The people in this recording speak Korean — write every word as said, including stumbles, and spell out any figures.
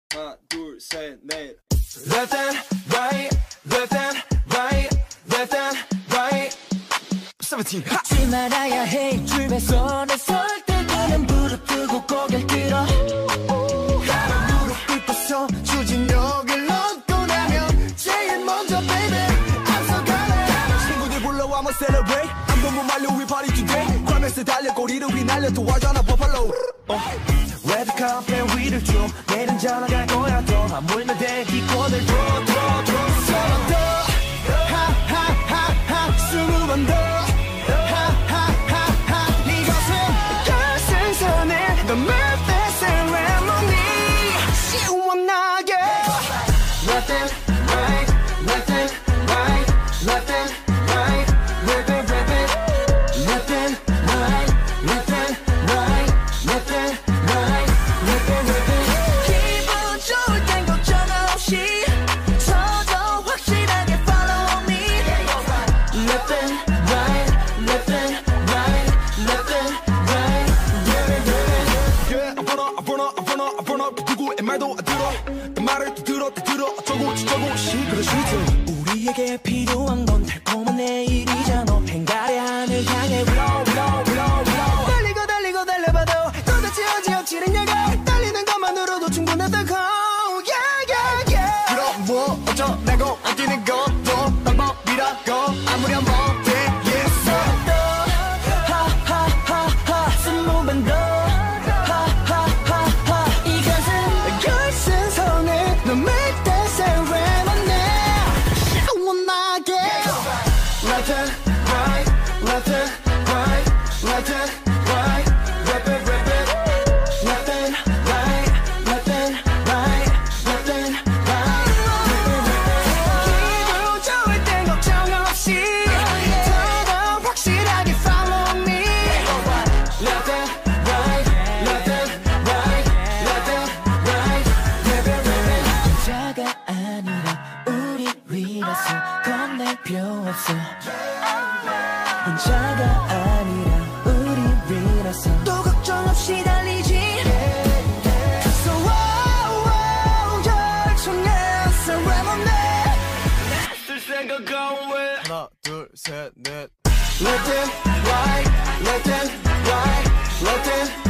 하나 둘 셋 넷. Left and right, left and right, left and right. 세븐틴. 잊지 말아야 해 줄배선에 설 때 그는 무릎 뜨고 고개를 들어 무릎 꿇고서 추진력을 얻고 나면 제일 먼저 baby 앞서가네. 친구들 불러와 한번 celebrate. I'm 너무 말려 we party today. 과메스 달려 꼬리를 휘날려 도와줘나 버팔로. 레드카펫 위를 쭉 내일은 잘 나갈 거야. 더 하물며 대기권을 들어 들어 들어 서로 더 하하하하 스무 번 더 하하하하 이것은 결승선에 The Memphis Ceremony 시원하게 Left and right, left and right, left and right, rip it, rip it. Left and right, left and right, left and right, rip it, rip it. 기분 좋을 땐 걱정 없이 서더 확실하게 follow me Left and right, left and right, left and right, rip it, rip it. Yeah, I burn up, I burn up, I burn up, I burn up. 누구의 말도 안 들어. 내 말을 또 들어, 또 들어. 어쩌고 저쩌고 시끄러 시트. 우리에게 필요한 건 달콤한 내일이잖아 행가래 하늘 향해 blow blow blow blow 달리고 달리고 달려봐도 도대체 어찌 억지르냐고 달리는 것만으로도 충분하다고 yeah yeah yeah 그럼 뭐 어쩌라고 안 뛰는 것도 방법이라고 아무리 한번 되겠어. 하하하하 스무 번 더 하하하하 이것은 결승선에 너 make that ceremony 시원하게 Left and right, left and right, left and right, rip it, rip it. Left and right, left and right, left and right, rip it, rip it. 기분 좋을 땐 걱정 없이 더더 확실하게 follow me Left and right, left and right, left and right, rip it, rip it. 혼자가 아니라 우리 위라서 겁낼 필요 없어 혼자가 아니라 우리 위라서 또 걱정 없이 달리지 So wow wow 열정의 ceremony 쓸 생각은 왜 하나 둘 셋 넷 Left and right, left and right, left and